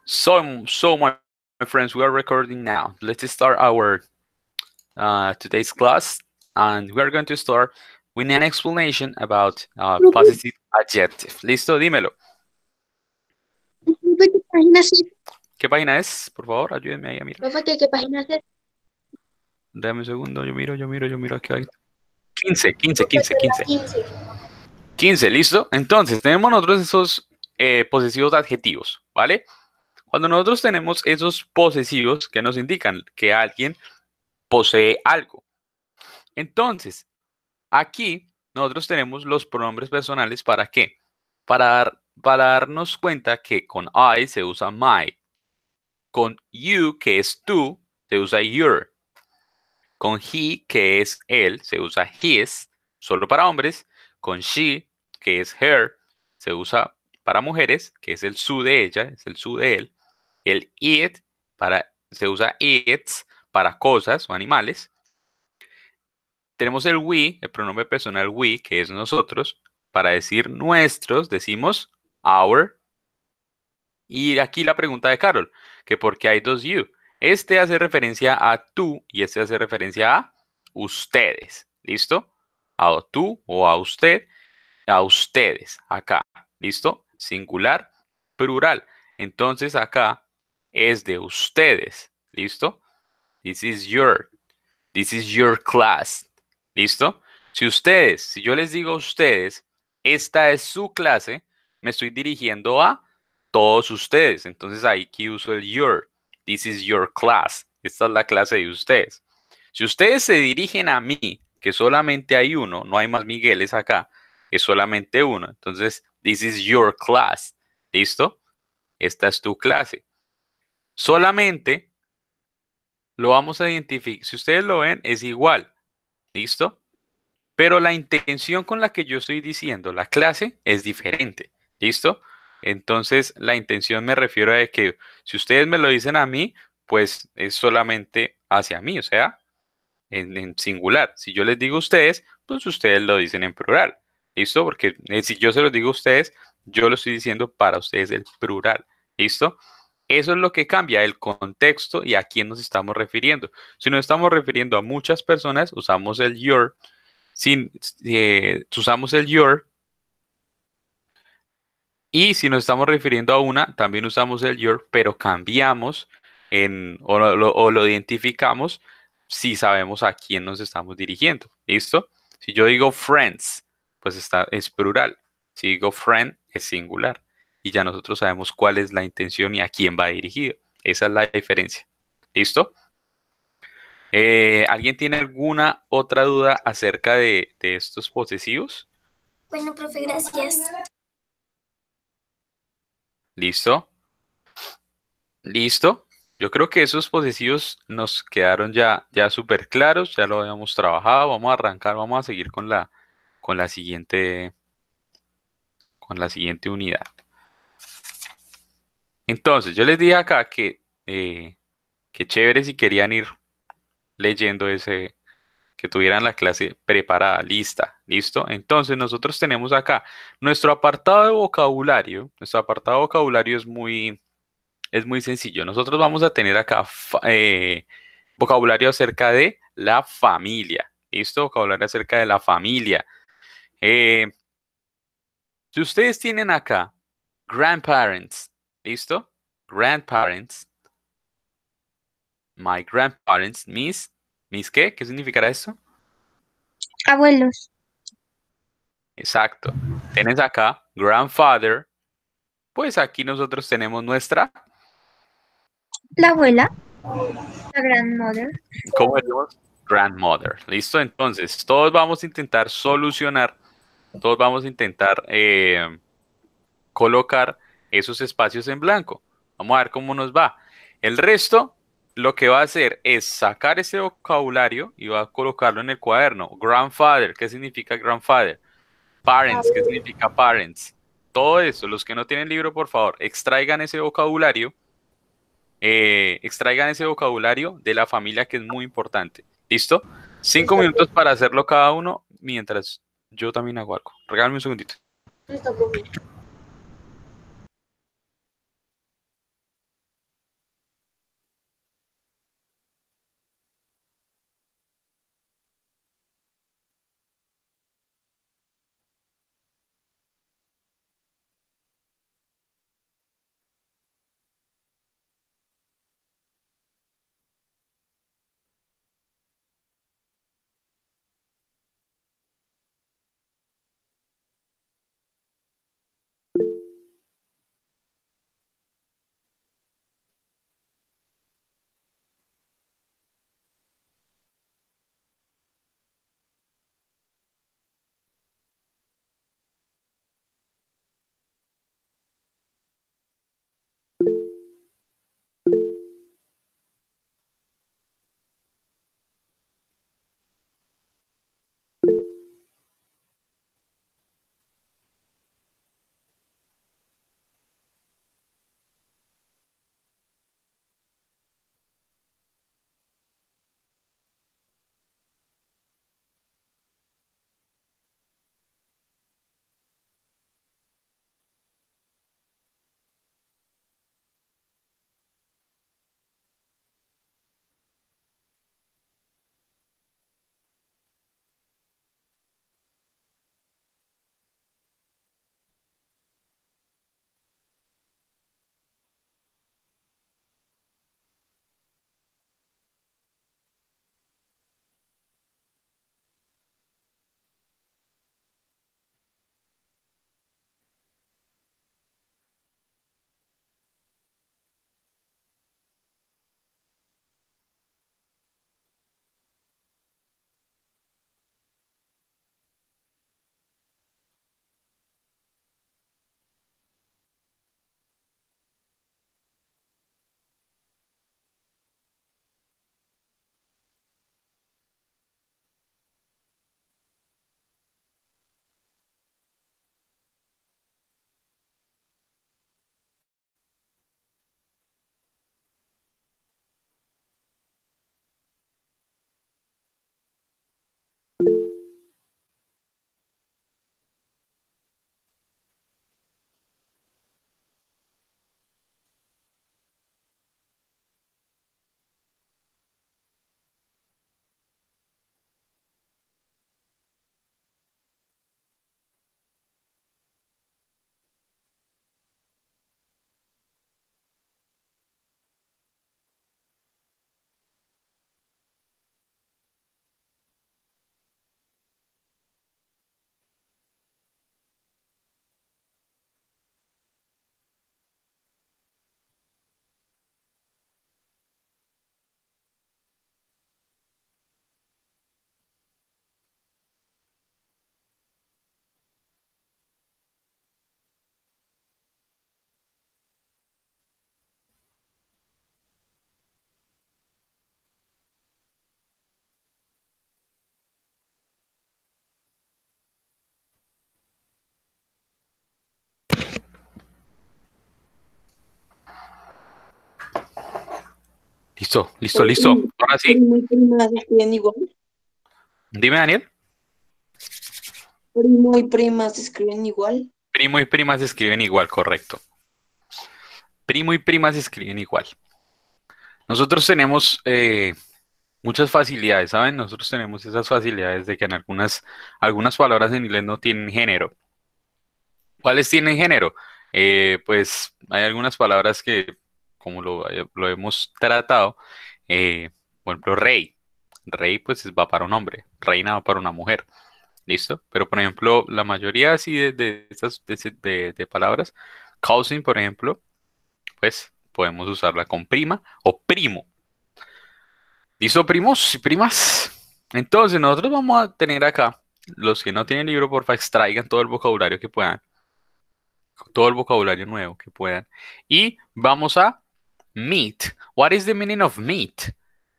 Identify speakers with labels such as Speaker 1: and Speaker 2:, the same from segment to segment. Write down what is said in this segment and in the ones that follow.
Speaker 1: My friends, we are recording now. Let's start our today's class, and we are going to start with an explanation about
Speaker 2: Profe,
Speaker 1: possessive adjective. ¿Listo? Dímelo.
Speaker 2: profe, ¿qué página es esa?
Speaker 1: ¿Qué página es? Por favor, ayúdenme ahí a mirar.
Speaker 2: Profe, ¿qué página es esa?
Speaker 1: Dame un segundo, yo miro aquí. 15, 15,
Speaker 2: Profe,
Speaker 1: 15,
Speaker 2: esta es la
Speaker 1: 15.
Speaker 2: 15.
Speaker 1: 15, ¿listo? Entonces, tenemos nosotros esos posesivos adjetivos, ¿vale? Cuando nosotros tenemos esos posesivos que nos indican que alguien posee algo. Entonces, aquí nosotros tenemos los pronombres personales ¿para qué? Para darnos cuenta que con I se usa my, con you, que es tú, se usa your, con he, que es él, se usa his, solo para hombres, con she, que es her, se usa para mujeres, que es el su de ella, es el su de él, el it, se usa its para cosas o animales. Tenemos el we, el pronombre personal we, que es nosotros. Para decir nuestros, decimos our. Y aquí la pregunta de Carol, que por qué hay dos you. Este hace referencia a tú y este hace referencia a ustedes. ¿Listo? A tú o a usted, a ustedes. Acá. ¿Listo? Singular, plural. Entonces acá es de ustedes. ¿Listo? This is your class. ¿Listo? Si yo les digo a ustedes, esta es su clase, me estoy dirigiendo a todos ustedes. Entonces ahí que uso el your. This is your class. Esta es la clase de ustedes. Si ustedes se dirigen a mí, que solamente hay uno, no hay más Migueles acá, es solamente uno. Entonces, this is your class. ¿Listo? Esta es tu clase. Solamente lo vamos a identificar. Si ustedes lo ven, es igual. ¿Listo? Pero la intención con la que yo estoy diciendo la clase es diferente. ¿Listo? Entonces, la intención me refiero a que si ustedes me lo dicen a mí, pues es solamente hacia mí, o sea, en singular. Si yo les digo a ustedes, pues ustedes lo dicen en plural. ¿Listo? Porque si yo se los digo a ustedes, yo lo estoy diciendo para ustedes el plural. ¿Listo? Eso es lo que cambia el contexto y a quién nos estamos refiriendo. Si nos estamos refiriendo a muchas personas, usamos el your. Si usamos el your. Y si nos estamos refiriendo a una, también usamos el your, pero cambiamos o lo identificamos si sabemos a quién nos estamos dirigiendo. ¿Listo? Si yo digo friends, pues es plural. Si digo friend, es singular. Y ya nosotros sabemos cuál es la intención y a quién va dirigido. Esa es la diferencia. ¿Listo? ¿Alguien tiene alguna otra duda acerca de estos posesivos?
Speaker 2: Bueno, profe, gracias.
Speaker 1: ¿Listo? ¿Listo? Yo creo que esos posesivos nos quedaron ya súper claros, ya lo habíamos trabajado. Vamos a arrancar, vamos a seguir con la siguiente, con la siguiente unidad. Entonces, yo les dije acá que chévere si querían ir leyendo que tuvieran la clase preparada, lista, ¿listo? Entonces, nosotros tenemos acá nuestro apartado de vocabulario. Nuestro apartado de vocabulario es muy sencillo. Nosotros vamos a tener acá vocabulario acerca de la familia. ¿Listo? Vocabulario acerca de la familia. Eh, si ustedes tienen acá grandparents, ¿listo? Grandparents. My grandparents. ¿Mis qué? ¿Qué significará esto?
Speaker 2: Abuelos.
Speaker 1: Exacto. Tienes acá grandfather. Pues aquí nosotros tenemos nuestra,
Speaker 2: La abuela. La grandmother.
Speaker 1: ¿cómo decimos? Grandmother. ¿Listo? Entonces, todos vamos a intentar solucionar, todos vamos a intentar colocar esos espacios en blanco. Vamos a ver cómo nos va. El resto, lo que va a hacer es sacar ese vocabulario y va a colocarlo en el cuaderno. Grandfather, ¿qué significa grandfather? Parents, ¿qué significa parents? Todo eso, los que no tienen libro, por favor, extraigan ese vocabulario de la familia que es muy importante. ¿Listo? 5 minutos para hacerlo cada uno mientras yo también hago algo. Regálame un segundito.
Speaker 2: Listo, profe.
Speaker 1: Listo, listo, listo. Ahora sí.
Speaker 3: Primo y prima se escriben igual.
Speaker 1: Dime, Daniel.
Speaker 3: Primo y prima se escriben igual.
Speaker 1: Primo y prima se escriben igual, correcto. Primo y prima se escriben igual. Nosotros tenemos muchas facilidades, ¿saben? Nosotros tenemos esas facilidades de que en algunas palabras en inglés no tienen género. ¿Cuáles tienen género? Pues hay algunas palabras que, como lo hemos tratado, eh, por ejemplo, rey. Rey, pues va para un hombre, reina va para una mujer. ¿Listo? Pero, por ejemplo, la mayoría así de estas de palabras, cousin, por ejemplo, pues podemos usarla con prima o primo. ¿Listo, primos y primas? Entonces, nosotros vamos a tener acá, los que no tienen libro, porfa, extraigan todo el vocabulario que puedan, todo el vocabulario nuevo que puedan. Y vamos a meet. What is the meaning of meet?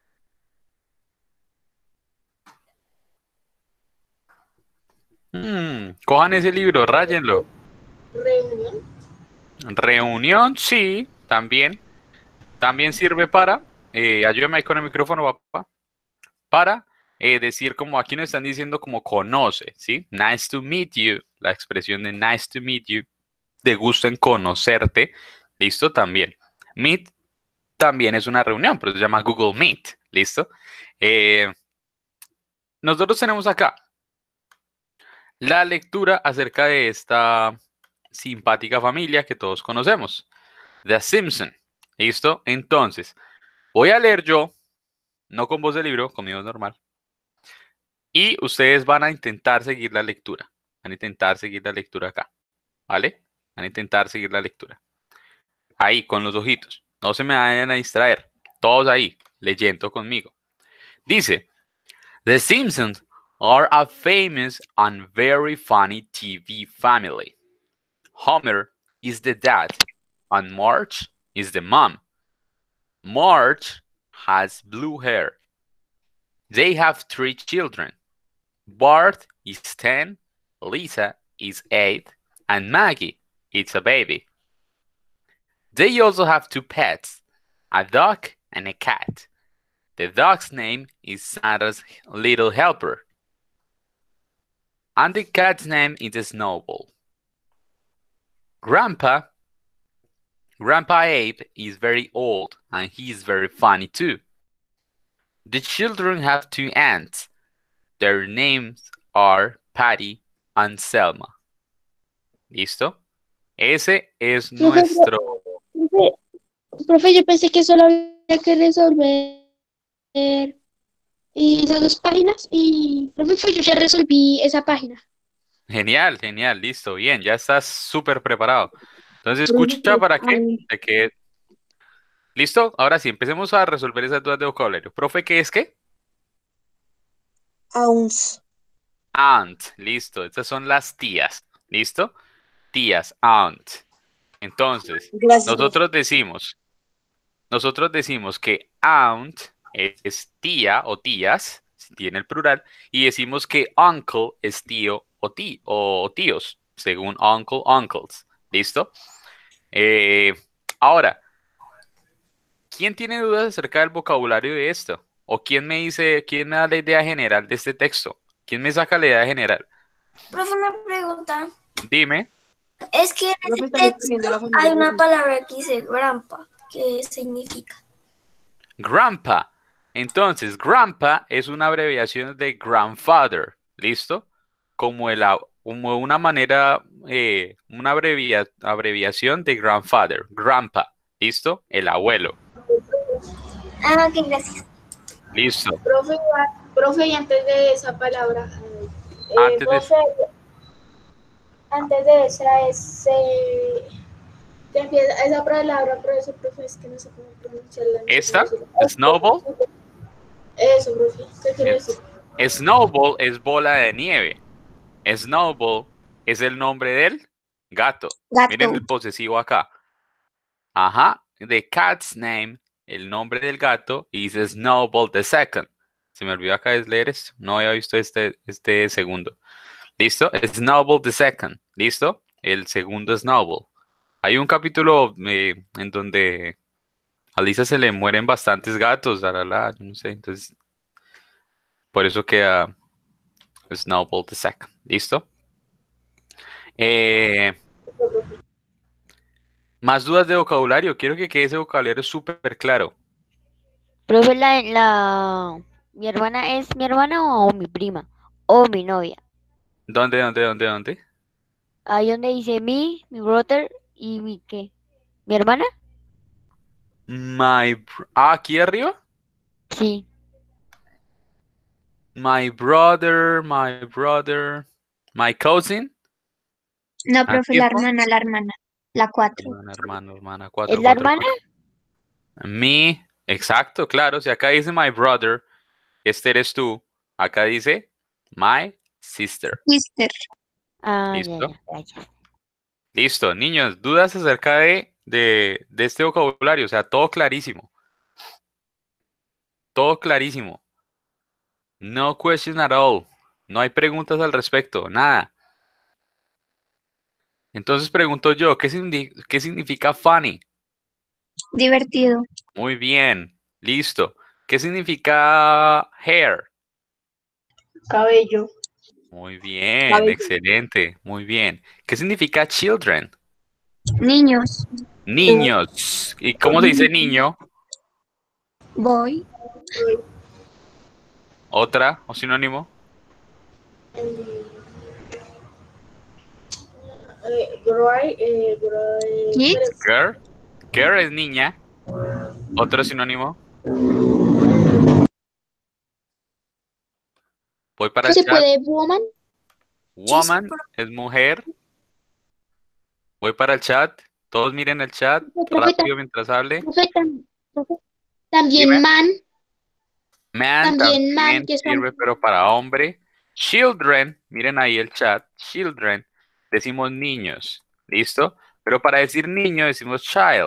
Speaker 1: Cojan ese libro, ráyenlo.
Speaker 3: Reunión.
Speaker 1: Reunión, sí, también. También sirve para, ayúdame ahí con el micrófono, papá, para decir como aquí nos están diciendo como conoce, ¿sí? Nice to meet you, la expresión de nice to meet you, de gusto en conocerte, ¿listo? También. Meet también es una reunión, pero se llama Google Meet, ¿listo? Nosotros tenemos acá la lectura acerca de esta simpática familia que todos conocemos, The Simpson, ¿listo? Entonces, voy a leer yo, no con voz de libro, conmigo es normal, y ustedes van a intentar seguir la lectura, van a intentar seguir la lectura acá, ¿vale? Van a intentar seguir la lectura. Ahí, con los ojitos, no se me vayan a distraer, todos ahí, leyendo conmigo. Dice, The Simpsons are a famous and very funny TV family. Homer is the dad, and Marge is the mom. Marge has blue hair. They have 3 children. Bart is 10, Lisa is 8, and Maggie is a baby. They also have 2 pets, a dog and a cat. The dog's name is Santa's little helper. And the cat's name is Snowball. Grandpa Abe is very old and he is very funny too. The children have 2 aunts. Their names are Patty and Selma. ¿Listo? Ese es nuestro...
Speaker 4: Profe, yo pensé que solo había que resolver esas 2 páginas y, profe, pues yo ya resolví esa página.
Speaker 1: Genial, genial, listo, bien, ya estás súper preparado. Entonces, escucha para que... ¿Listo? Ahora sí, empecemos a resolver esas dudas de vocabulario. Profe, ¿qué es qué?
Speaker 3: Ounce.
Speaker 1: Aunt, listo, estas son las tías, ¿listo? Tías, aunt. Entonces,
Speaker 3: Gracias.
Speaker 1: nosotros decimos que aunt es tía o tías, si tiene el plural, y decimos que uncle es tío o tíos, según uncle, uncles, ¿listo? Ahora, ¿quién tiene dudas acerca del vocabulario de esto? ¿O quién me da la idea general de este texto? ¿Quién me saca la idea general?
Speaker 2: Profe, una pregunta.
Speaker 1: Dime.
Speaker 2: Es que en este texto hay una palabra que dice grandpa. ¿Qué significa?
Speaker 1: Grandpa. Entonces, grandpa es una abreviación de grandfather, ¿listo? Como una manera, una abreviación de grandfather, grandpa, ¿listo? El abuelo.
Speaker 2: Ah, ok, gracias.
Speaker 1: Listo.
Speaker 4: Profe, y antes de esa palabra, antes de esa esa palabra, profe, es que no sé cómo pronunciarla.
Speaker 1: ¿Esta? ¿Snowball?
Speaker 4: Eso, profe, ¿qué quiere decir?
Speaker 1: Snowball es bola de nieve. Snowball es el nombre del gato. Miren el posesivo acá. Ajá. The cat's name, el nombre del gato, y dice Snowball the second. Se me olvidó acá leer esto. No había visto este segundo. ¿Listo? Snowball the second. ¿Listo? El segundo Snowball. Hay un capítulo en donde A Lisa se le mueren bastantes gatos, yo no sé. Entonces, por eso queda Snowball the Second. ¿Listo? Más dudas de vocabulario. Quiero que quede ese vocabulario súper claro.
Speaker 5: Profe, mi hermana es mi hermana o mi prima o mi novia.
Speaker 1: ¿Dónde?
Speaker 5: Ahí donde dice mi brother y mi qué. ¿Mi hermana?
Speaker 1: Aquí arriba.
Speaker 5: Sí.
Speaker 1: My brother, my cousin.
Speaker 4: No, profe,
Speaker 1: Aquí
Speaker 4: la
Speaker 1: está.
Speaker 4: hermana, la hermana. La 4.
Speaker 1: Hermana,
Speaker 5: ¿Es
Speaker 1: 4,
Speaker 5: la
Speaker 1: 4,
Speaker 5: hermana?
Speaker 1: 4. Exacto, claro. Si acá dice my brother, este eres tú. Acá dice my sister.
Speaker 4: Sister.
Speaker 5: Ah,
Speaker 1: ¿Listo?
Speaker 5: ya.
Speaker 1: Listo, niños, dudas acerca de este vocabulario, o sea, todo clarísimo. Todo clarísimo. No question at all. No hay preguntas al respecto, nada. Entonces pregunto yo, ¿qué significa funny?
Speaker 4: Divertido.
Speaker 1: Muy bien, listo. ¿Qué significa hair?
Speaker 3: Cabello.
Speaker 1: Muy bien,
Speaker 3: Cabello.
Speaker 1: excelente, muy bien. ¿Qué significa children?
Speaker 4: Niños.
Speaker 1: Niños. ¿Y cómo se dice niño?
Speaker 4: Boy.
Speaker 1: ¿Otra o sinónimo?
Speaker 4: Kids.
Speaker 1: Girl. Girl es niña. ¿Otro sinónimo? Voy para el
Speaker 4: ¿Se
Speaker 1: chat.
Speaker 4: puede woman?
Speaker 1: Woman es mujer. Voy para el chat. Todos miren el chat
Speaker 4: Profe,
Speaker 1: rápido mientras hable.
Speaker 4: profe, también
Speaker 1: Dime.
Speaker 4: man.
Speaker 1: Man
Speaker 4: También man,
Speaker 1: también
Speaker 4: que son
Speaker 1: sirve, pero para hombre. Children, miren ahí el chat. Children, decimos niños. ¿Listo? Pero para decir niño decimos child.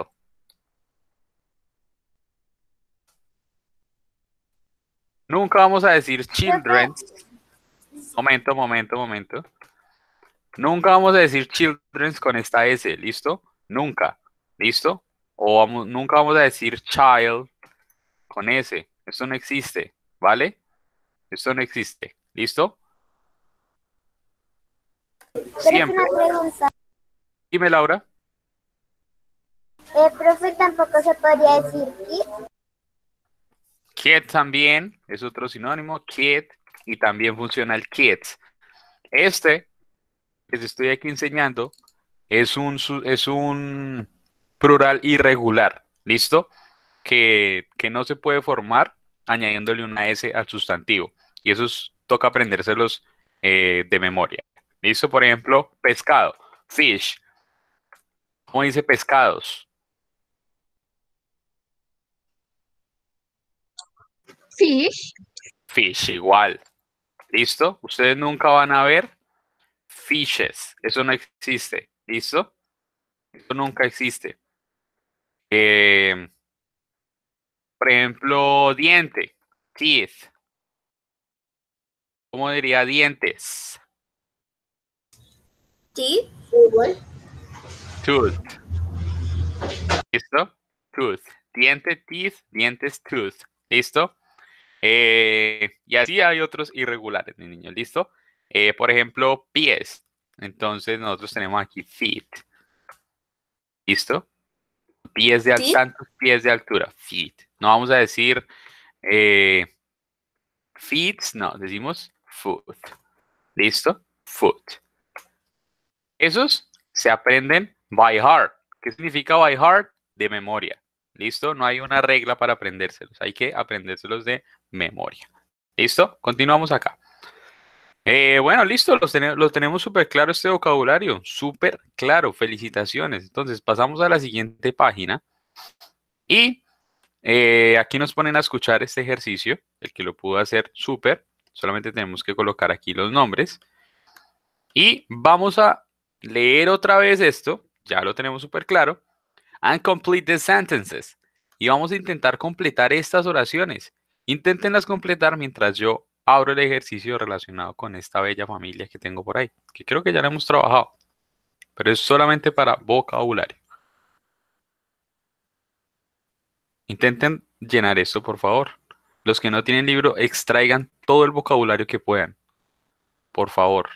Speaker 1: Nunca vamos a decir children. Momento. Nunca vamos a decir children con esta S. ¿Listo? Nunca. ¿Listo? Nunca vamos a decir child con S. Esto no existe. ¿Vale? Esto no existe. ¿Listo? Siempre.
Speaker 2: Pregunta.
Speaker 1: Dime, Laura.
Speaker 2: Profe, tampoco se podría decir kid.
Speaker 1: Kid también es otro sinónimo. Kid. Y también funciona el kids. Este que te estoy aquí enseñando es un plural irregular. ¿Listo? Que no se puede formar añadiéndole una S al sustantivo. Y toca aprendérselos de memoria. ¿Listo? Por ejemplo, pescado. Fish. ¿Cómo dice pescados?
Speaker 4: fish.
Speaker 1: Fish, igual. ¿Listo? Ustedes nunca van a ver fishes. Eso no existe. ¿Listo? Eso nunca existe. Por ejemplo, diente. Teeth. ¿Cómo diría dientes?
Speaker 2: Sí.
Speaker 1: Tooth. ¿Listo? Tooth. Diente, teeth, dientes, tooth. ¿Listo? Y así hay otros irregulares, mi niño. ¿Listo? Por ejemplo, pies. Entonces nosotros tenemos aquí feet. ¿Listo?
Speaker 2: ¿Sí?
Speaker 1: Tantos pies de altura. Feet. No vamos a decir feet, no, decimos foot. ¿Listo? Foot. Esos se aprenden by heart. ¿Qué significa by heart? De memoria. ¿Listo? No hay una regla para aprendérselos. Hay que aprendérselos de memoria. ¿Listo? Continuamos acá. Bueno, listo. Los tenemos súper claro este vocabulario. Súper claro. Felicitaciones. Entonces, pasamos a la siguiente página. Y aquí nos ponen a escuchar este ejercicio. El que lo pudo hacer súper. Solamente tenemos que colocar aquí los nombres. Y vamos a leer otra vez esto. Ya lo tenemos súper claro. And complete the sentences. Y vamos a intentar completar estas oraciones. Inténtenlas completar mientras yo abro el ejercicio relacionado con esta bella familia que tengo por ahí. Que creo que ya la hemos trabajado. Pero es solamente para vocabulario. Intenten llenar esto, por favor. Los que no tienen libro, extraigan todo el vocabulario que puedan. Por favor.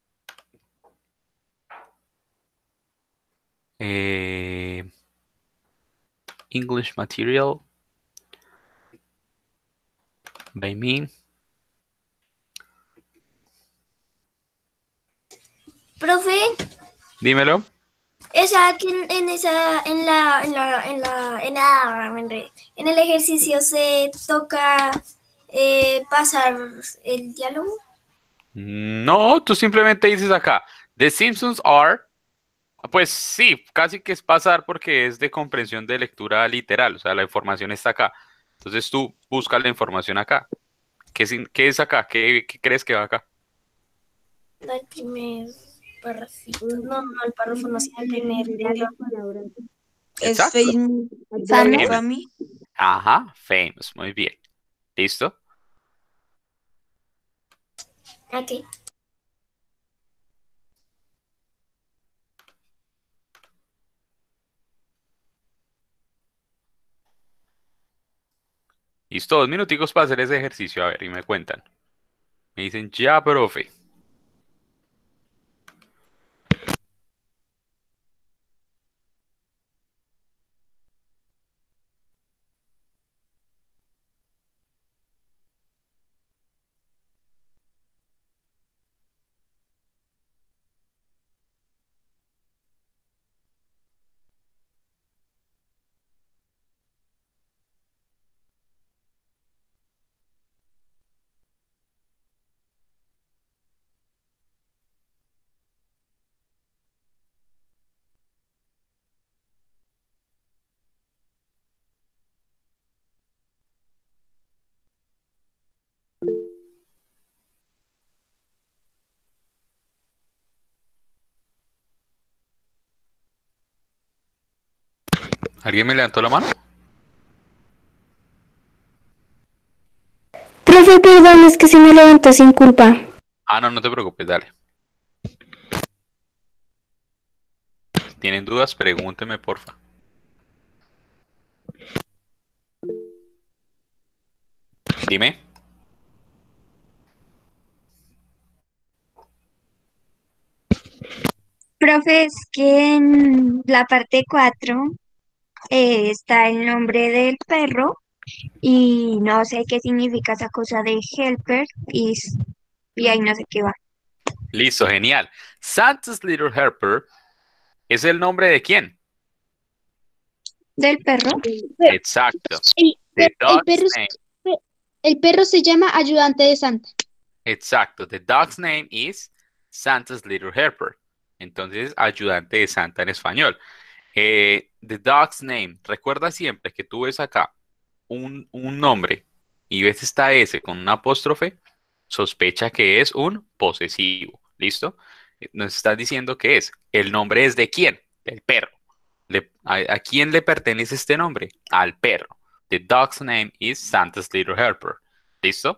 Speaker 1: Eh, English material by me.
Speaker 2: Profe,
Speaker 1: Dímelo.
Speaker 2: esa que en esa, me enredé. En el ejercicio se toca pasar el diálogo.
Speaker 1: No, tú simplemente dices acá, The Simpsons are, pues sí, casi que es pasar porque es de comprensión de lectura literal, o sea, la información está acá. Entonces tú buscas la información acá. ¿Qué es acá? ¿Qué crees que va acá?
Speaker 2: El primer párrafo. No, el párrafo no, sino el primer diálogo.
Speaker 6: Es
Speaker 1: Exacto.
Speaker 6: famous.
Speaker 1: Famous. Ajá, famous, muy bien. ¿Listo?
Speaker 2: Ok.
Speaker 1: Listo, 2 minuticos para hacer ese ejercicio, a ver, y me cuentan. Me dicen, ya, profe. ¿Alguien me levantó la mano?
Speaker 4: Profe, perdón, es que se me levantó sin culpa.
Speaker 1: Ah, no, no te preocupes, dale. Si tienen dudas, pregúntenme, porfa. Dime.
Speaker 7: Profe, es que en la parte 4 está el nombre del perro y no sé qué significa esa cosa de helper y ahí no sé qué va.
Speaker 1: Listo, genial. Santa's Little Helper es el nombre de quién?
Speaker 7: ¿Del perro?
Speaker 1: Exacto.
Speaker 4: El,
Speaker 1: The
Speaker 4: el
Speaker 1: dog's
Speaker 4: perro,
Speaker 1: name.
Speaker 4: el perro se llama ayudante de Santa.
Speaker 1: Exacto. The dog's name is Santa's Little Helper. Entonces, ayudante de Santa en español. The dog's name. Recuerda siempre que tú ves acá un nombre y ves esta S con un apóstrofe, sospecha que es un posesivo. ¿Listo? Nos estás diciendo que es. ¿El nombre es de quién? Del perro. ¿A quién le pertenece este nombre? Al perro. The dog's name is Santa's Little Helper. ¿Listo?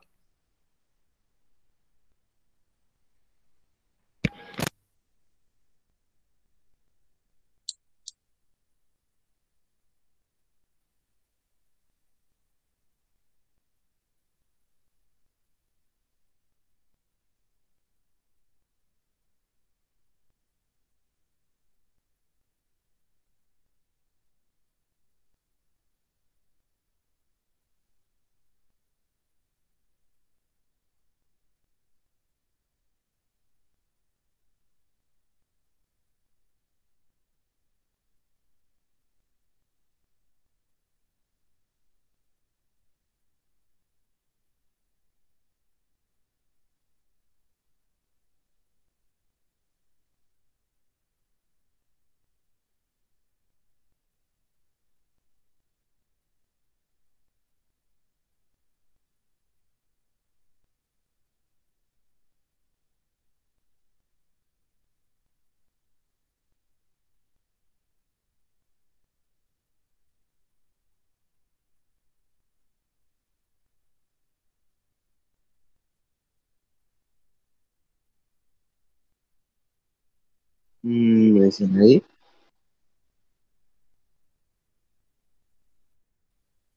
Speaker 8: No dice nadie.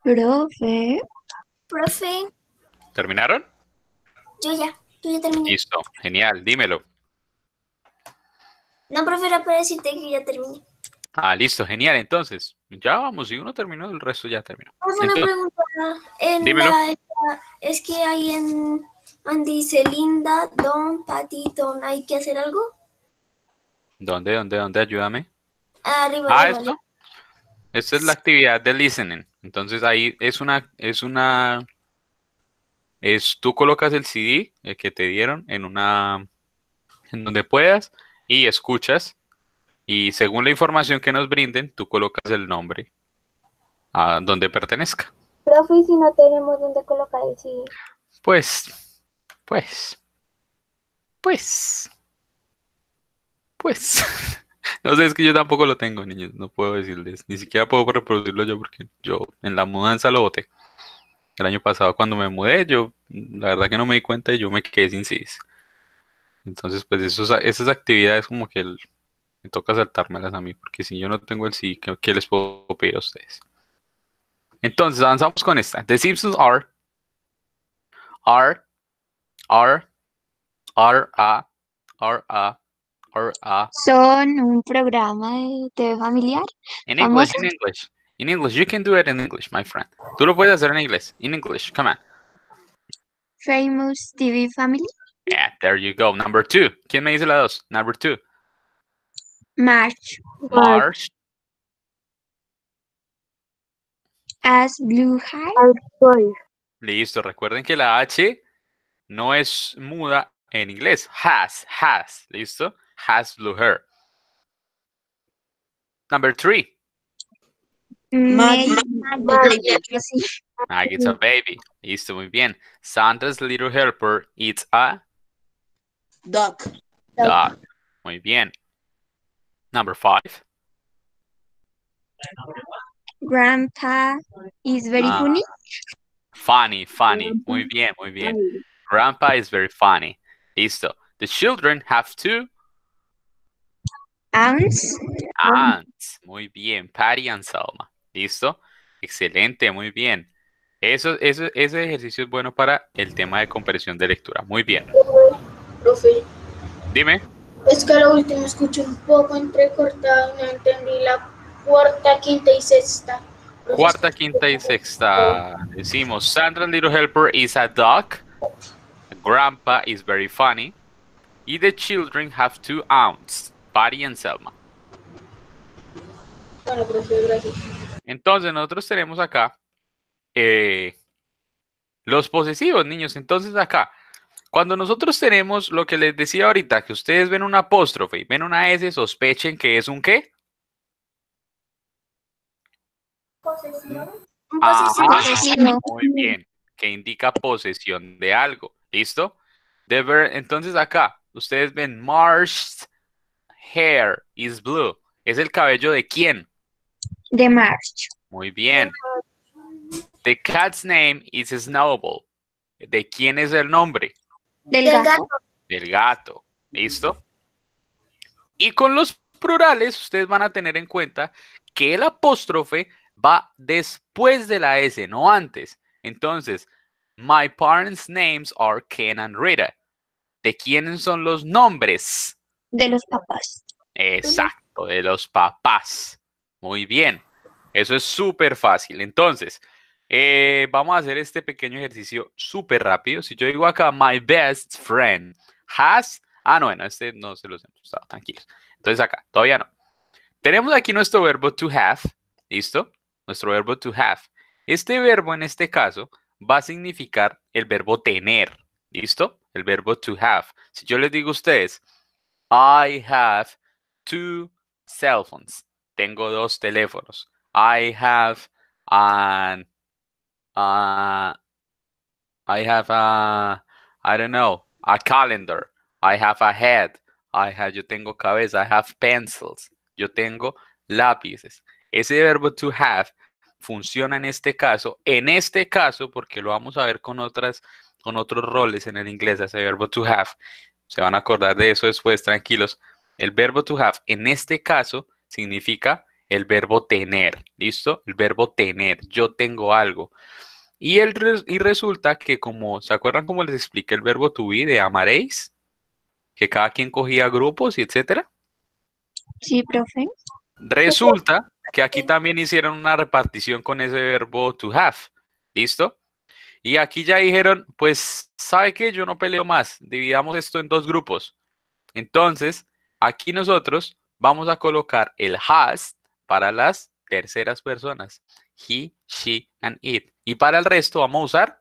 Speaker 7: Profe,
Speaker 2: Profe,
Speaker 1: ¿Terminaron?
Speaker 2: yo ya terminé.
Speaker 1: Listo, genial, dímelo.
Speaker 2: No, profe, era para decirte que ya terminé.
Speaker 1: Ah, listo, genial. Entonces, ya vamos, si uno terminó, el resto ya terminó.
Speaker 2: Profe, una
Speaker 1: Entonces,
Speaker 2: pregunta.
Speaker 1: dímelo.
Speaker 2: Es que ahí donde dice Linda, Don, Patty, Don, ¿hay que hacer algo?
Speaker 1: ¿Dónde? Ayúdame.
Speaker 2: Arriba,
Speaker 1: Ah,
Speaker 2: arriba.
Speaker 1: esto. Esta es la actividad de listening. Entonces ahí tú colocas el CD que te dieron en donde puedas y escuchas y según la información que nos brinden, tú colocas el nombre a donde pertenezca.
Speaker 4: Profe, ¿y si no tenemos dónde colocar el CD?
Speaker 1: Pues, no sé, es que yo tampoco lo tengo, niños, no puedo decirles, ni siquiera puedo reproducirlo yo porque yo en la mudanza lo boté. El año pasado cuando me mudé, la verdad que no me di cuenta y yo me quedé sin CDs. Entonces, pues esas actividades como que me toca saltármelas a mí, porque si yo no tengo el CD, ¿qué les puedo pedir a ustedes? Entonces, avanzamos con esta. The Simpsons are
Speaker 7: son un programa de TV familiar
Speaker 1: in
Speaker 7: famoso.
Speaker 1: English. In English, you can do it in English, my friend. Tú lo puedes hacer en inglés. In English, come on.
Speaker 7: Famous TV Family.
Speaker 1: Yeah, there you go. Number 2. ¿Quién me dice la 2? Number 2.
Speaker 7: March
Speaker 1: March.
Speaker 7: as Blue High.
Speaker 1: Listo. Recuerden que la H no es muda en inglés. Has. ¿Listo? Has blue hair. Number 3.
Speaker 6: Maggie.
Speaker 1: Maggie's a baby. Listo, muy bien. Santa's little helper eats a
Speaker 6: Duck.
Speaker 1: dog. Muy bien. Number 5.
Speaker 7: Grandpa is very funny.
Speaker 1: Funny. Muy bien. Grandpa is very funny. Listo. The children have 2
Speaker 7: Aunts.
Speaker 1: Muy bien. Patty and Selma. Listo. Excelente, muy bien. Ese ejercicio es bueno para el tema de comprensión de lectura. Muy bien.
Speaker 3: Profe,
Speaker 1: Dime.
Speaker 3: es que a lo último escuché un poco entrecortado y no entendí la cuarta, quinta y sexta. Profe,
Speaker 1: Cuarta, quinta y sexta. Decimos, Sandra's little helper is a duck. Grandpa is very funny. Y the children have 2 aunts, Patty and Selma.
Speaker 3: Bueno, profe, gracias.
Speaker 1: Entonces, nosotros tenemos acá los posesivos, niños. Entonces, acá, cuando nosotros tenemos lo que les decía ahorita, que ustedes ven una apóstrofe y ven una S, sospechen que es un ¿qué?
Speaker 2: ¿Posesión?
Speaker 7: Posesivo.
Speaker 1: Muy bien, que indica posesión de algo. ¿Listo? Entonces acá, ustedes ven Marsh's hair is blue. ¿Es el cabello de quién?
Speaker 7: De March.
Speaker 1: Muy bien. The cat's name is Snowball. ¿De quién es el nombre?
Speaker 7: Del
Speaker 2: Del
Speaker 7: gato.
Speaker 1: Del gato. ¿Listo? Y con los plurales, ustedes van a tener en cuenta que el apóstrofe va después de la S, no antes. Entonces, my parents' names are Ken and Rita. ¿De quiénes son los nombres?
Speaker 7: De los papás.
Speaker 1: Exacto, de los papás. Muy bien. Eso es súper fácil. Entonces, vamos a hacer este pequeño ejercicio súper rápido. Si yo digo acá, my best friend has... Ah, no, bueno, este no se los hemos usado, tranquilos. Entonces acá, todavía no. Tenemos aquí nuestro verbo to have. ¿Listo? Nuestro verbo to have. Este verbo en este caso va a significar el verbo tener. ¿Listo? El verbo to have. Si yo les digo a ustedes, I have 2 cell phones. Tengo 2 teléfonos. I have I have I don't know, a calendar. I have a head. Yo tengo cabeza. I have pencils. Yo tengo lápices. Ese verbo to have funciona en este caso, porque lo vamos a ver con otros roles en el inglés, ese verbo to have. Se van a acordar de eso después, tranquilos. El verbo to have en este caso significa el verbo tener, ¿listo? El verbo tener, yo tengo algo. Y resulta que como, ¿se acuerdan cómo les expliqué el verbo to be de amaréis? Que cada quien cogía grupos y etcétera.
Speaker 7: Sí, profe.
Speaker 1: Resulta que aquí también hicieron una repartición con ese verbo to have, ¿listo? Y aquí ya dijeron, pues, ¿sabe qué? Yo no peleo más, dividamos esto en dos grupos. Entonces, aquí nosotros vamos a colocar el has para las terceras personas. He, she, and it. Y para el resto vamos a usar,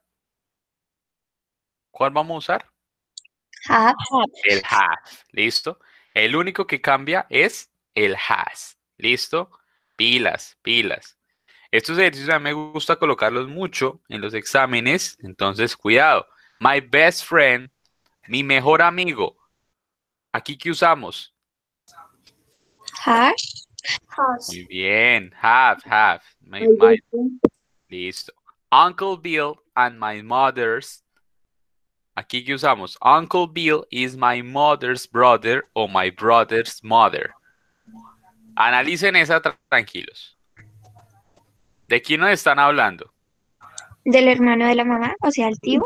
Speaker 1: ¿cuál vamos a usar?
Speaker 7: Have.
Speaker 1: El have, ¿listo? El único que cambia es el has, ¿listo? Pilas, pilas. Estos ejercicios a mí me gusta colocarlos mucho en los exámenes, entonces cuidado. My best friend, mi mejor amigo. ¿Aquí qué usamos?
Speaker 7: Have.
Speaker 1: Muy bien, have. Listo. Uncle Bill and my mother's. Aquí qué usamos? Uncle Bill is my mother's brother o my brother's mother. Analicen esa tranquilos. ¿De quién nos están hablando?
Speaker 7: Del hermano de la mamá, o sea, el tío.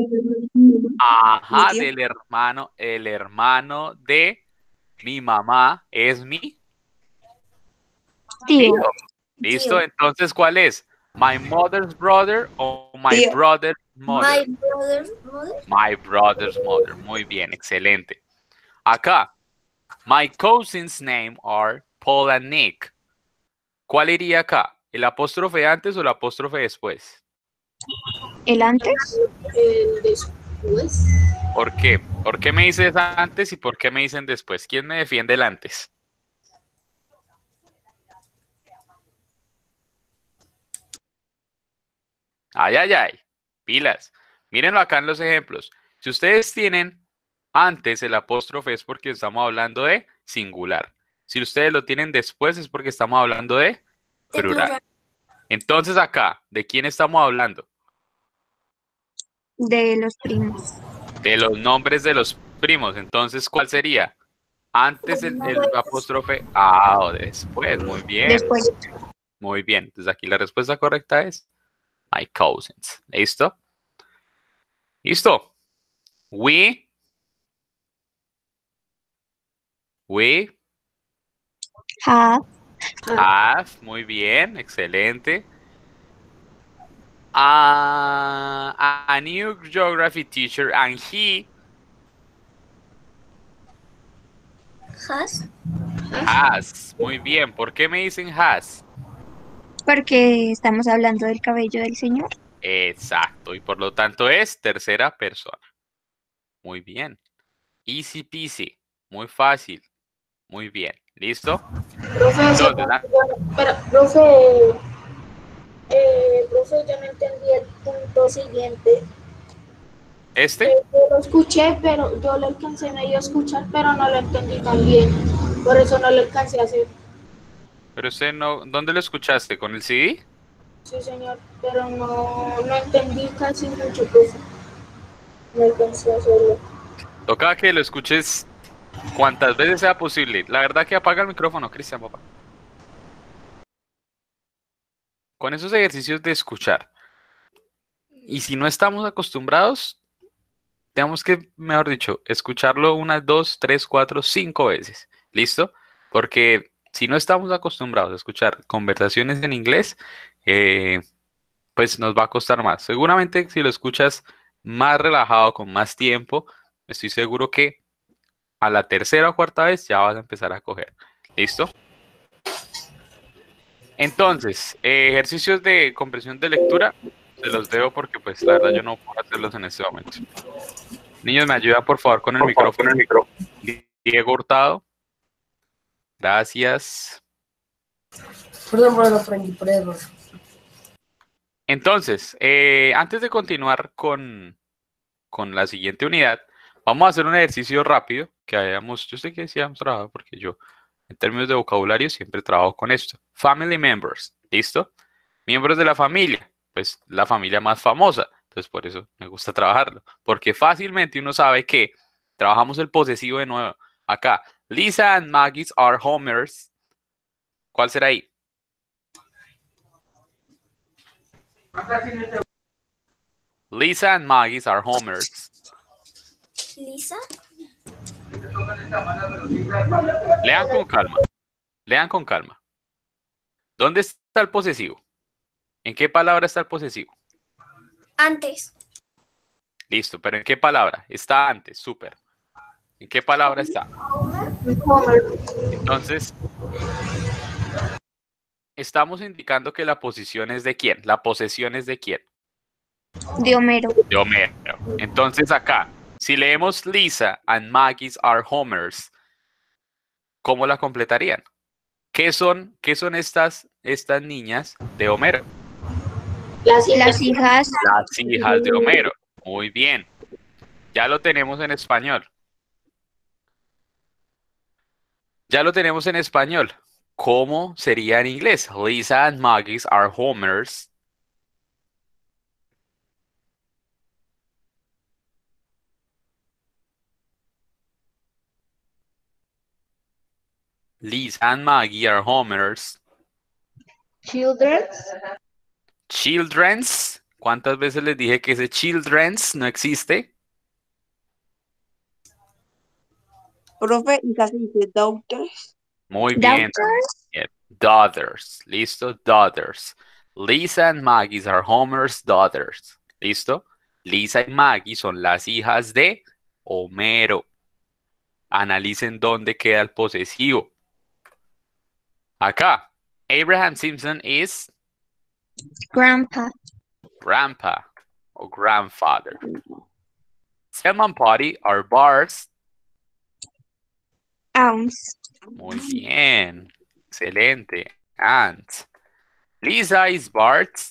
Speaker 1: Ajá,
Speaker 6: Mi tío.
Speaker 1: el hermano de mi mamá es mi
Speaker 7: Tío.
Speaker 1: tío. ¿Listo? Entonces, ¿cuál es? My mother's brother o my
Speaker 6: Tío.
Speaker 1: brother's mother?
Speaker 2: My brother's mother.
Speaker 1: My brother's mother. Muy bien, excelente. Acá, my cousins' name are Paul and Nick. ¿Cuál iría acá? ¿El apóstrofe antes o el apóstrofe después?
Speaker 7: El antes.
Speaker 3: El después.
Speaker 1: ¿Por qué? ¿Por qué me dices antes y por qué me dicen después? ¿Quién me defiende el antes? Ay. Pilas. Mírenlo acá en los ejemplos. Si ustedes tienen antes el apóstrofe es porque estamos hablando de singular. Si ustedes lo tienen después es porque estamos hablando de plural. Entonces acá, ¿de quién estamos hablando?
Speaker 7: De los primos.
Speaker 1: De los nombres de los primos. Entonces, ¿cuál sería? Antes el apóstrofe o después. Muy bien.
Speaker 7: Después.
Speaker 1: Muy bien. Entonces aquí la respuesta correcta es my cousins. ¿Listo? ¿Listo? We
Speaker 7: Have.
Speaker 1: muy bien, excelente. A new geography teacher and he has. Muy bien. ¿Por qué me dicen has?
Speaker 7: Porque estamos hablando del cabello del señor.
Speaker 1: Exacto. Y por lo tanto es tercera persona. Muy bien. Easy peasy. Muy fácil. Muy bien. ¿Listo?
Speaker 3: Profe,
Speaker 1: Entonces,
Speaker 3: profe, yo no entendí el punto siguiente.
Speaker 1: ¿este?
Speaker 3: Yo lo escuché, pero yo lo alcancé medio a escuchar, pero no lo entendí tan bien. Por eso no lo alcancé a hacer.
Speaker 1: Pero usted no, ¿dónde lo escuchaste? ¿Con el CD?
Speaker 3: Sí, señor, pero no entendí casi mucho, profe. No alcancé a hacerlo.
Speaker 1: Toca que lo escuches cuantas veces sea posible. La verdad que apaga el micrófono, Cristian, papá. Con esos ejercicios de escuchar. Y si no estamos acostumbrados, tenemos que, mejor dicho, escucharlo unas 2, 3, 4, 5 veces. ¿Listo? Porque si no estamos acostumbrados a escuchar conversaciones en inglés, pues nos va a costar más. Seguramente si lo escuchas más relajado, con más tiempo, estoy seguro que a la tercera o cuarta vez ya vas a empezar a coger. ¿Listo? Entonces, ejercicios de comprensión de lectura, se los debo porque pues la verdad yo no puedo hacerlos en este momento. Niños, me ayudan por favor con el micrófono. Diego Hurtado. Gracias.
Speaker 6: Perdón.
Speaker 1: Entonces, antes de continuar con la siguiente unidad, vamos a hacer un ejercicio rápido que hayamos, yo sé que sí hemos trabajado porque yo en términos de vocabulario siempre trabajo con esto. Family members, ¿listo? Miembros de la familia, pues la familia más famosa, entonces por eso me gusta trabajarlo, porque fácilmente uno sabe que trabajamos el posesivo de nuevo. Acá, Lisa and Maggie are homers. ¿Cuál será ahí? Lisa and Maggie are Homers.
Speaker 2: Lisa.
Speaker 1: Lean con calma. Lean con calma. ¿Dónde está el posesivo? ¿En qué palabra está el posesivo?
Speaker 2: Antes.
Speaker 1: Listo, pero ¿en qué palabra? Está antes, súper. ¿En qué palabra está? Entonces, estamos indicando que la posición es de quién. La posesión es de quién.
Speaker 7: De Homero.
Speaker 1: De Homero. Entonces acá, si leemos Lisa and Maggie are Homers, ¿cómo la completarían? ¿Qué son estas niñas de Homero?
Speaker 3: Las
Speaker 7: Las hijas.
Speaker 1: Las hijas de Homero. Muy bien. Ya lo tenemos en español. Ya lo tenemos en español. ¿Cómo sería en inglés? Lisa and Maggie are Homers. Lisa and Maggie are Homers.
Speaker 3: Children's.
Speaker 1: Children's. ¿Cuántas veces les dije que ese children's no existe?
Speaker 6: Profe, hija se dice daughters.
Speaker 1: Muy bien. Daughters. ¿Listo? Daughters. Lisa and Maggie are Homer's daughters. ¿Listo? Lisa y Maggie son las hijas de Homero. Analicen dónde queda el posesivo. Acá. Abraham Simpson is
Speaker 7: Grandpa.
Speaker 1: grandpa o grandfather. Selma and Patty are Bart's.
Speaker 7: Aunts.
Speaker 1: Muy bien. Excelente. Aunt. Lisa is Bart's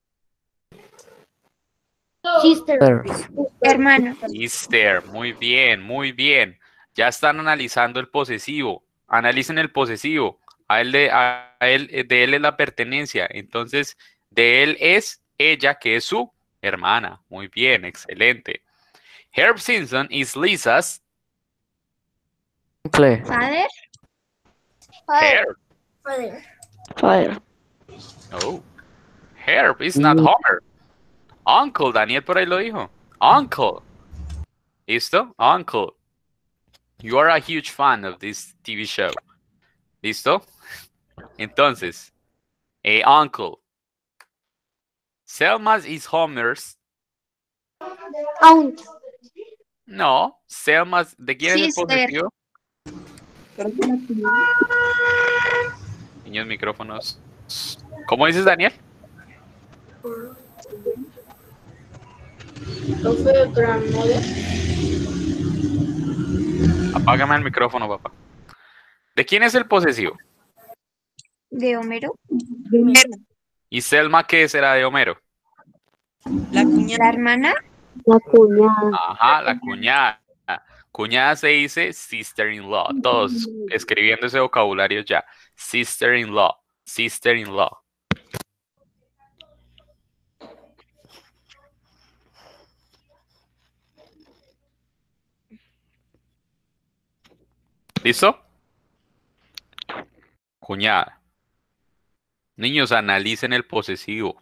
Speaker 7: Hermano.
Speaker 1: sister. Muy bien, muy bien. Ya están analizando el posesivo. Analicen el posesivo. De él es la pertenencia. Entonces, de él es ella, que es su hermana. Muy bien, excelente. Herb Simpson is Lisa's
Speaker 7: Father.
Speaker 1: Herb.
Speaker 2: Father.
Speaker 1: Oh. Herb is not Homer. Uncle, Daniel por ahí lo dijo. Uncle. ¿Listo? Uncle. You are a huge fan of this TV show. ¿Listo? Entonces, uncle. Selma's is Homer's.
Speaker 4: Aunt.
Speaker 1: No, Selma's. ¿De quién es el
Speaker 7: Sister.
Speaker 1: posesivo?
Speaker 6: Creo que la cuñada.
Speaker 1: Niños, micrófonos. ¿Cómo dices, Daniel?
Speaker 3: Profe, grandmother.
Speaker 1: Apágame el micrófono, papá. ¿De quién es el posesivo?
Speaker 7: De Homero.
Speaker 1: ¿Y Selma qué será de Homero?
Speaker 6: La cuñada.
Speaker 7: La hermana.
Speaker 4: La cuñada.
Speaker 1: Ajá, la cuñada. Cuñada se dice sister-in-law. Todos escribiendo ese vocabulario ya. Sister-in-law. Sister-in-law. ¿Listo? Cuñada. Niños, analicen el posesivo.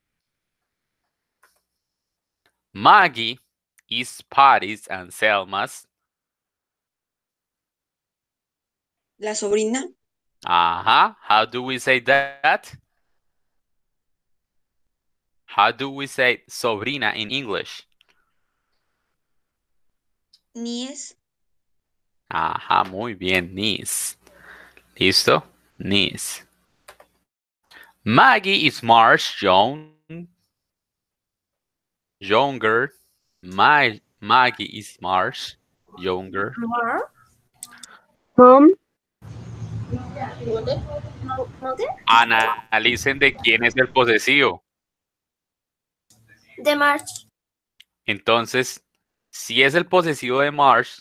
Speaker 1: Maggie is Patty's and Selma's.
Speaker 6: La sobrina.
Speaker 1: Ajá. How do we say that? How do we say sobrina in English?
Speaker 6: Niece.
Speaker 1: Ajá, muy bien, niece. ¿Listo? Niece. Maggie is Marsh younger. Maggie is Marsh younger.
Speaker 4: Mom.
Speaker 2: Mother.
Speaker 1: Analicen de quién es el posesivo.
Speaker 2: De March.
Speaker 1: Entonces, si es el posesivo de Marsh,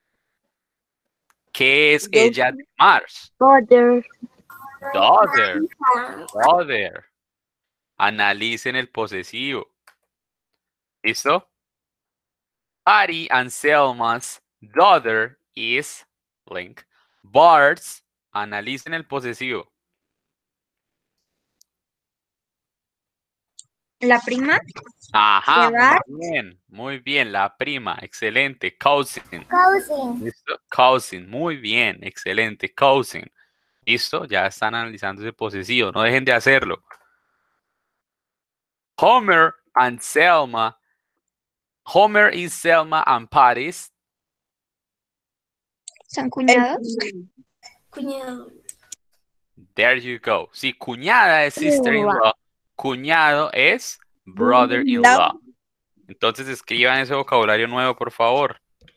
Speaker 1: ¿qué es ella de Marsh?
Speaker 4: Father.
Speaker 1: Daughter. Daughter. Analicen el posesivo. ¿Listo? Patty and Selma's daughter is blank. Bart's. Analicen el posesivo.
Speaker 7: La prima
Speaker 1: Ajá,
Speaker 7: de Bart.
Speaker 1: muy bien, la prima, excelente, cousin.
Speaker 2: Cousin.
Speaker 1: ¿Listo? Cousin, muy bien, excelente, cousin. ¿Listo? Ya están analizando ese posesivo, no dejen de hacerlo. Homer and Selma. Homer is Selma and Paris.
Speaker 7: ¿Son cuñados?
Speaker 2: Cuñado.
Speaker 1: There you go. Sí, cuñada es sister-in-law. Cuñado es brother-in-law. Entonces escriban ese vocabulario nuevo, por favor.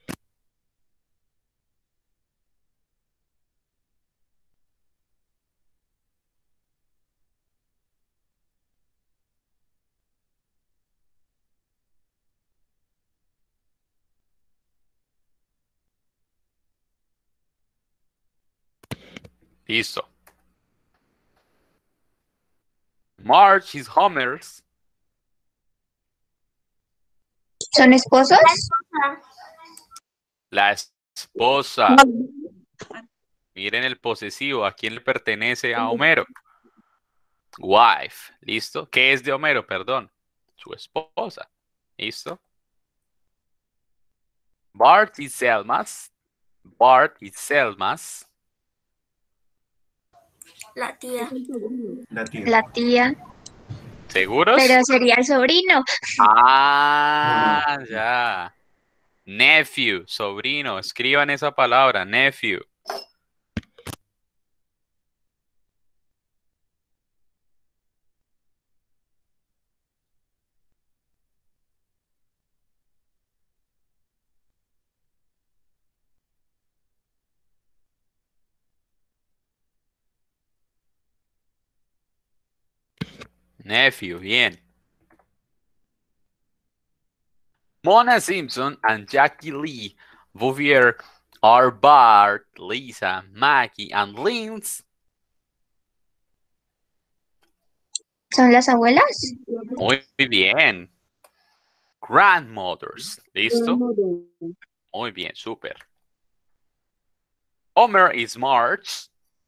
Speaker 1: Listo. Marge is Homer's.
Speaker 7: ¿Son esposos?
Speaker 1: La esposa. Miren el posesivo. ¿A quién le pertenece a Homero? Wife. ¿Listo? ¿Qué es de Homero? Perdón. Su esposa. ¿Listo? Bart is Selma's. Bart is Selma's.
Speaker 2: La tía.
Speaker 7: La tía.
Speaker 1: ¿Seguros?
Speaker 7: Pero sería el sobrino.
Speaker 1: Ah, ya. Nephew, sobrino. Escriban esa palabra, nephew. Nephew, bien. Mona Simpson and Jackie Lee Bouvier are Bart, Lisa, Maggie, and Linz.
Speaker 7: ¿Son las abuelas?
Speaker 1: Muy bien. Grandmothers. ¿Listo? Muy bien, súper. Homer is Marge.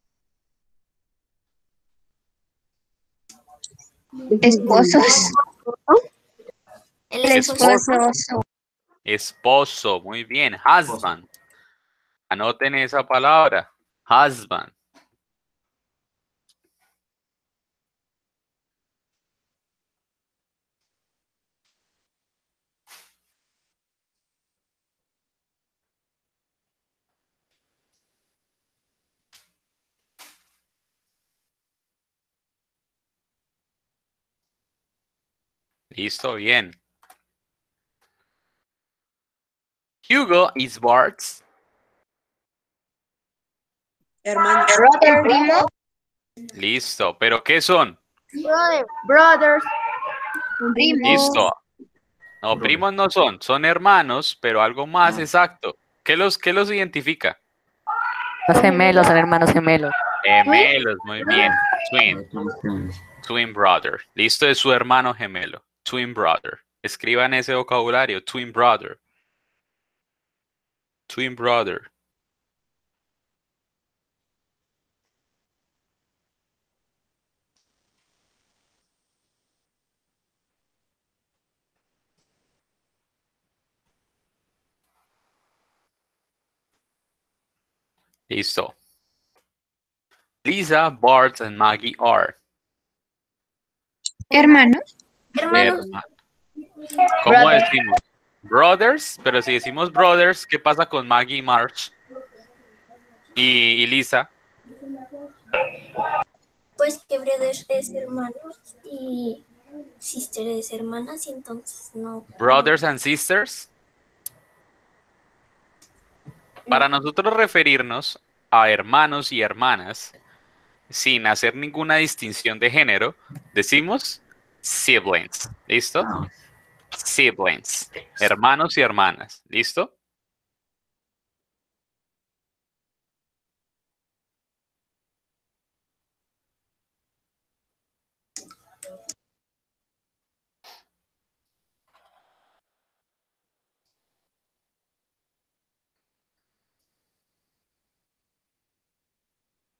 Speaker 7: Esposos.
Speaker 2: El
Speaker 7: El
Speaker 2: esposo.
Speaker 7: esposo.
Speaker 1: Esposo. Muy bien. Husband. Anoten esa palabra. Husband. Listo, bien. Hugo is Bart's.
Speaker 6: Hermano.
Speaker 7: El primo.
Speaker 1: Listo, pero ¿qué son?
Speaker 4: Brothers.
Speaker 7: Primo.
Speaker 1: Listo. No, primos no son, son hermanos, pero algo más exacto. Qué los identifica?
Speaker 8: Los gemelos, son hermanos gemelos.
Speaker 1: Gemelos, muy bien. Twin. Twin brother. Listo, es su hermano gemelo. Twin brother. Escriban ese vocabulario. Twin brother. Twin brother. Listo. Lisa, Bart, and Maggie are.
Speaker 7: Hermanos.
Speaker 2: Hermanos.
Speaker 1: ¿Cómo decimos? Brothers, pero si decimos brothers, ¿qué pasa con Maggie y Marge? Y Lisa.
Speaker 2: Pues que brother es hermanos y sister es hermanas y entonces no.
Speaker 1: Brothers and sisters. Para nosotros referirnos a hermanos y hermanas, sin hacer ninguna distinción de género, decimos siblings. ¿Listo? Siblings. Hermanos y hermanas. ¿Listo?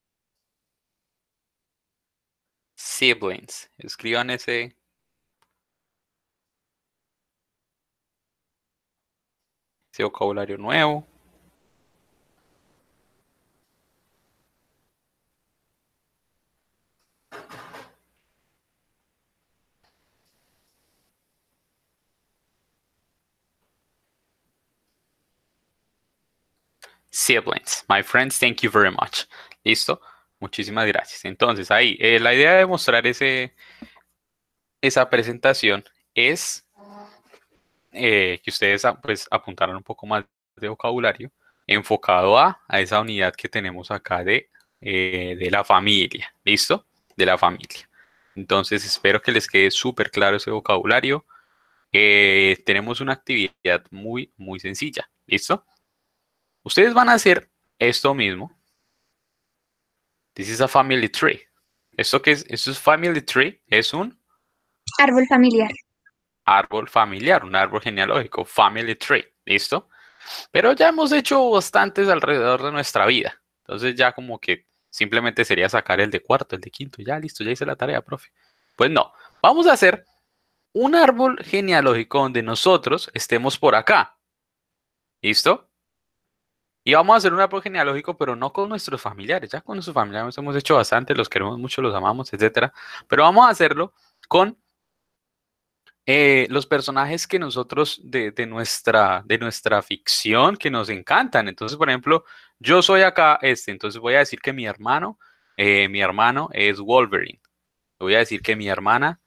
Speaker 1: Siblings. Escriban ese ese vocabulario nuevo. Siblings, my friends, thank you very much. ¿Listo? Muchísimas gracias. Entonces, ahí, la idea de mostrar esa presentación es que ustedes pues apuntaran un poco más de vocabulario enfocado a esa unidad que tenemos acá de la familia. ¿Listo? De la familia. Entonces, espero que les quede súper claro ese vocabulario. Tenemos una actividad muy, muy sencilla. ¿Listo? Ustedes van a hacer esto mismo. This is a family tree. ¿Esto qué es? Esto es family tree. Es un
Speaker 7: Árbol familiar.
Speaker 1: árbol familiar, un árbol genealógico. Family tree. ¿Listo? Pero ya hemos hecho bastantes alrededor de nuestra vida. Entonces ya como que simplemente sería sacar el de cuarto, el de quinto. Ya listo, ya hice la tarea, profe. Pues no. Vamos a hacer un árbol genealógico donde nosotros estemos por acá. ¿Listo? Y vamos a hacer un árbol genealógico, pero no con nuestros familiares. Ya con nuestros familiares hemos hecho bastante, los queremos mucho, los amamos, etc. Pero vamos a hacerlo con los personajes que nosotros de nuestra ficción que nos encantan. Entonces, por ejemplo, yo soy acá entonces voy a decir que mi hermano es Wolverine. Voy a decir que mi hermana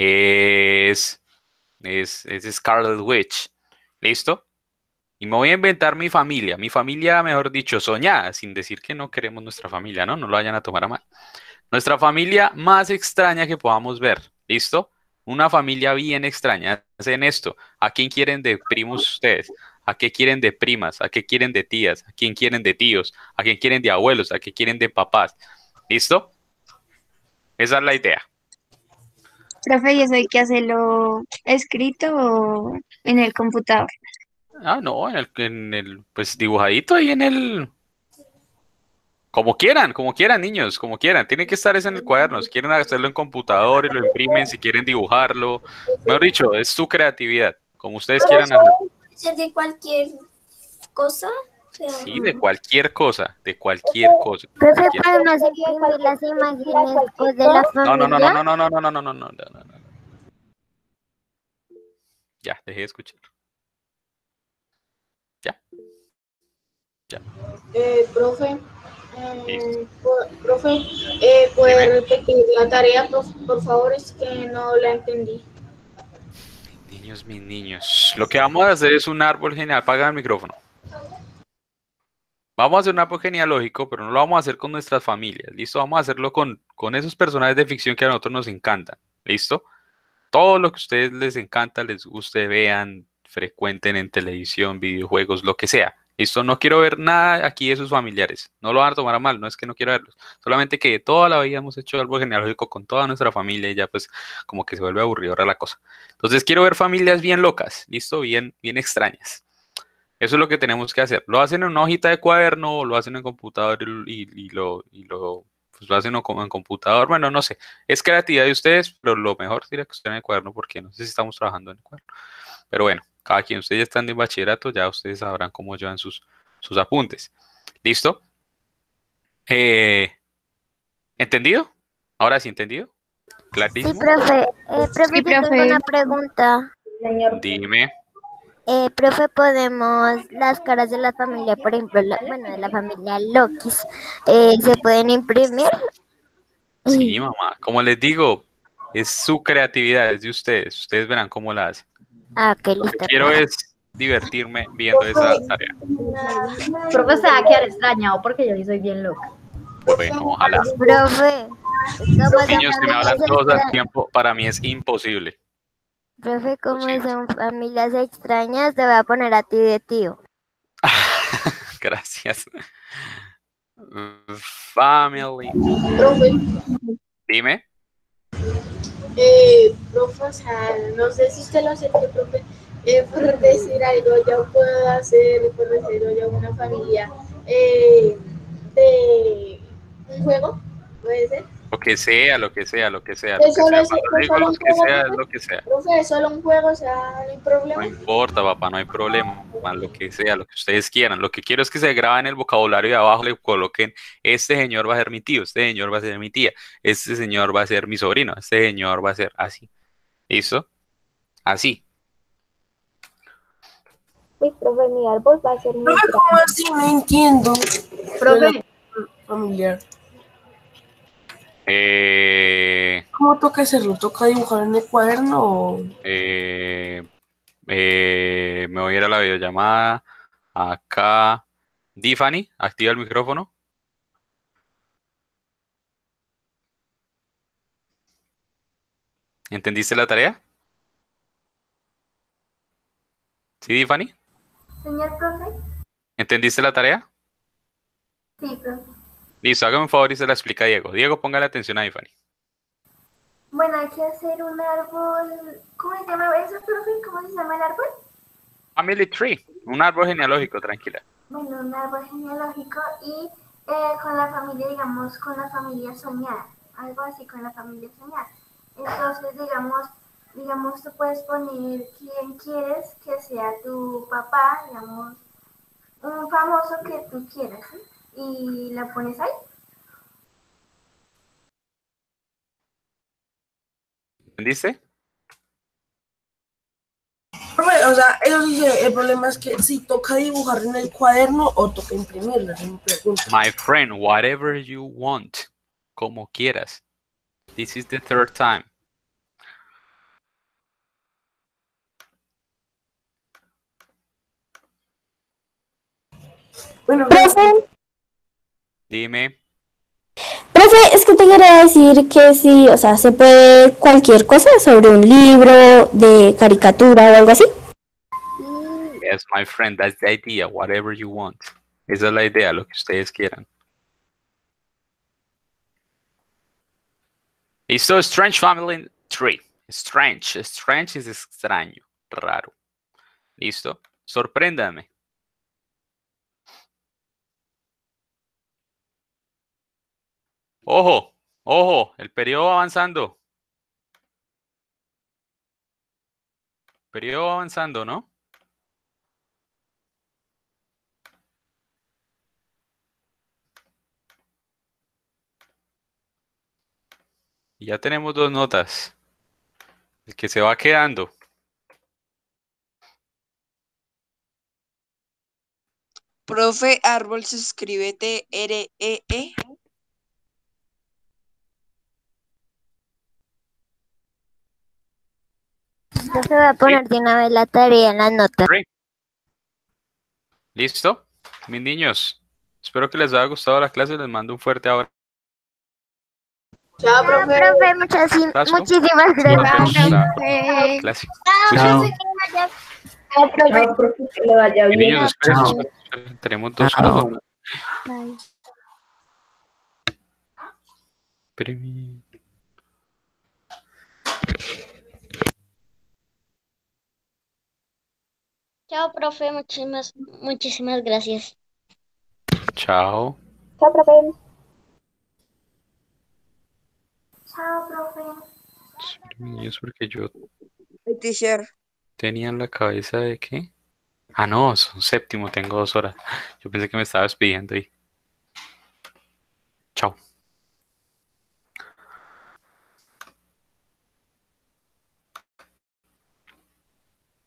Speaker 1: es Scarlet Witch. ¿Listo? Y me voy a inventar mi familia, mejor dicho, soñada, sin decir que no queremos nuestra familia, ¿no? No lo vayan a tomar a mal. Nuestra familia más extraña que podamos ver, ¿listo? Una familia bien extraña. Hacen esto. ¿A quién quieren de primos ustedes? ¿A qué quieren de primas? ¿A qué quieren de tías? ¿A quién quieren de tíos? ¿A quién quieren de abuelos? ¿A qué quieren de papás? ¿Listo? Esa es la idea.
Speaker 7: Profe, ¿y eso hay que hacerlo escrito o en el computador?
Speaker 1: Ah, no, pues dibujadito ahí en el... Como quieran, niños, como quieran. Tiene que estar eso en el cuaderno. Si quieren hacerlo en computador y lo imprimen, si quieren dibujarlo. Mejor dicho, es su creatividad, como ustedes quieran hacer.
Speaker 2: ¿Puede ser de cualquier cosa? O sea,
Speaker 1: Sí, de cualquier cosa, de cualquier cosa.
Speaker 5: Profe,
Speaker 1: cualquier-
Speaker 5: podemos imprimir las imágenes pues, de la
Speaker 1: No,
Speaker 5: familia.
Speaker 1: no. Ya, dejé de escuchar. Ya.
Speaker 3: Profe,
Speaker 1: Listo.
Speaker 3: profe, ¿puede repetir la tarea, por favor? Es que no la entendí.
Speaker 1: Niños, mis niños. Lo que vamos a hacer es un árbol geneal. Apaga el micrófono. Vamos a hacer un árbol genealógico, pero no lo vamos a hacer con nuestras familias. ¿Listo? Vamos a hacerlo con esos personajes de ficción que a nosotros nos encantan. ¿Listo? Todo lo que a ustedes les encanta, les guste, vean, frecuenten en televisión, videojuegos, lo que sea. ¿Listo? No quiero ver nada aquí de sus familiares. No lo van a tomar a mal, no es que no quiero verlos. Solamente que toda la vida hemos hecho árbol genealógico con toda nuestra familia y ya pues como que se vuelve aburridora la cosa. Entonces quiero ver familias bien locas, ¿listo? Bien extrañas. Eso es lo que tenemos que hacer. Lo hacen en una hojita de cuaderno, o lo hacen en computador y pues lo hacen en computador. Bueno, no sé. Es creatividad de ustedes, pero lo mejor sería que estén en el cuaderno porque no sé si estamos trabajando en el cuaderno. Pero bueno, cada quien, ustedes ya están en bachillerato, ya ustedes sabrán cómo llevan sus apuntes. ¿Listo? ¿Entendido? Ahora sí, ¿entendido?
Speaker 5: Sí,
Speaker 1: ¿Clarísimo?
Speaker 5: profe. Profe,
Speaker 7: Sí,
Speaker 5: yo tengo
Speaker 7: profe.
Speaker 5: una pregunta.
Speaker 1: Dime.
Speaker 5: Profe, podemos, las caras de la familia, por ejemplo, de la familia Lokis, ¿se pueden imprimir?
Speaker 1: Sí, mamá. Como les digo, es su creatividad, es de ustedes. Ustedes verán cómo la hacen.
Speaker 5: Ah, ok,
Speaker 1: Lo que
Speaker 5: listo.
Speaker 1: quiero es divertirme viendo esa tarea.
Speaker 9: Profe, se va a quedar extrañado porque yo sí soy bien loca.
Speaker 1: Bueno, ojalá.
Speaker 5: Profe, como esas
Speaker 1: Niños que me hablan
Speaker 5: familias
Speaker 1: todos al
Speaker 5: extra-
Speaker 1: tiempo, para mí es imposible.
Speaker 5: Profe, como
Speaker 1: Sí.
Speaker 5: son familias extrañas, te voy a poner a ti de tío.
Speaker 1: Gracias. Family.
Speaker 3: Profe,
Speaker 1: Dime.
Speaker 3: profe, o sea, no sé si usted lo acepte, profe. Por decir algo, yo puedo hacer, por decirlo yo, una familia de un juego, puede ser.
Speaker 1: Lo que sea, lo que sea, lo que sea.
Speaker 3: Es solo,
Speaker 1: Cuando digo lo que sea, es lo que sea.
Speaker 3: profe, es solo un juego, o sea, no hay problema.
Speaker 1: No importa, papá, no hay problema. Lo que sea, lo que ustedes quieran. Lo que quiero es que se graben el vocabulario de abajo, le coloquen, este señor va a ser mi tío, este señor va a ser mi tía, este señor va a ser mi sobrino, este señor va a ser así. ¿Listo? Así.
Speaker 5: Uy, profe, mi árbol va a ser muy
Speaker 10: Profe, ¿cómo así? No entiendo.
Speaker 9: Profe,
Speaker 10: Familiar.
Speaker 1: Eh,
Speaker 10: ¿Cómo toca hacerlo? ¿Toca dibujar en el cuaderno o...?
Speaker 1: me voy a ir a la videollamada. Acá. Tiffany, activa el micrófono. ¿Entendiste la tarea? ¿Sí, Tiffany?
Speaker 2: Señor profe.
Speaker 1: ¿Entendiste la tarea?
Speaker 2: Sí, profe.
Speaker 1: Listo, hágame un favor y se la explica a Diego. Diego, póngale atención a Tiffany.
Speaker 2: Bueno, hay que hacer un árbol. ¿Cómo se llama eso, profe? ¿Cómo se llama el árbol?
Speaker 1: Family tree, un árbol genealógico, tranquila.
Speaker 2: Bueno, un árbol genealógico y con la familia, digamos, con la familia soñada. Algo así con la familia soñada. Entonces, digamos, tú puedes poner quién quieres que sea tu papá, digamos, un famoso que tú quieras, ¿sí? Y la pones ahí.
Speaker 1: ¿Entendiste?
Speaker 10: Profe, o sea, eso sí, el problema es que si toca dibujar en el cuaderno o toca imprimirlo, es mi pregunta.
Speaker 1: My friend, whatever you want. Como quieras. This is the third time.
Speaker 10: Bueno,
Speaker 4: Profe,
Speaker 1: Dime.
Speaker 4: profe, es que te quería decir que sí, o sea, se puede cualquier cosa sobre un libro de caricatura o algo así.
Speaker 1: Yes, my friend, that's the idea. Whatever you want. Esa es la idea, lo que ustedes quieran. Listo, Strange Family Tree. Strange. Strange es extraño, raro. Listo. Sorpréndame. Ojo, ojo, el periodo va avanzando. El periodo va avanzando, ¿no? Y ya tenemos 2 notas. El que se va quedando.
Speaker 6: Profe, árbol se escribe T-R-E-E.
Speaker 5: Profe, va a poner de una vez la tarea en las notas.
Speaker 1: ¿Listo? Mis niños, espero que les haya gustado la clase. Les mando un fuerte abrazo.
Speaker 3: Chao, profe.
Speaker 5: Profe, muchísimas gracias.
Speaker 1: La clase.
Speaker 9: chao, profe, que le vaya
Speaker 1: Mis
Speaker 9: bien.
Speaker 1: niños, esperen. Tenemos 2 notas. Espérenme.
Speaker 4: Chao, profe, muchísimas gracias.
Speaker 1: Chao.
Speaker 4: Chao, profe.
Speaker 2: Chao, profe.
Speaker 1: Mis niños, porque yo
Speaker 6: Teacher.
Speaker 1: tenía en la cabeza de que... Ah, no, son séptimo, tengo 2 horas. Yo pensé que me estaba despidiendo y... Chao.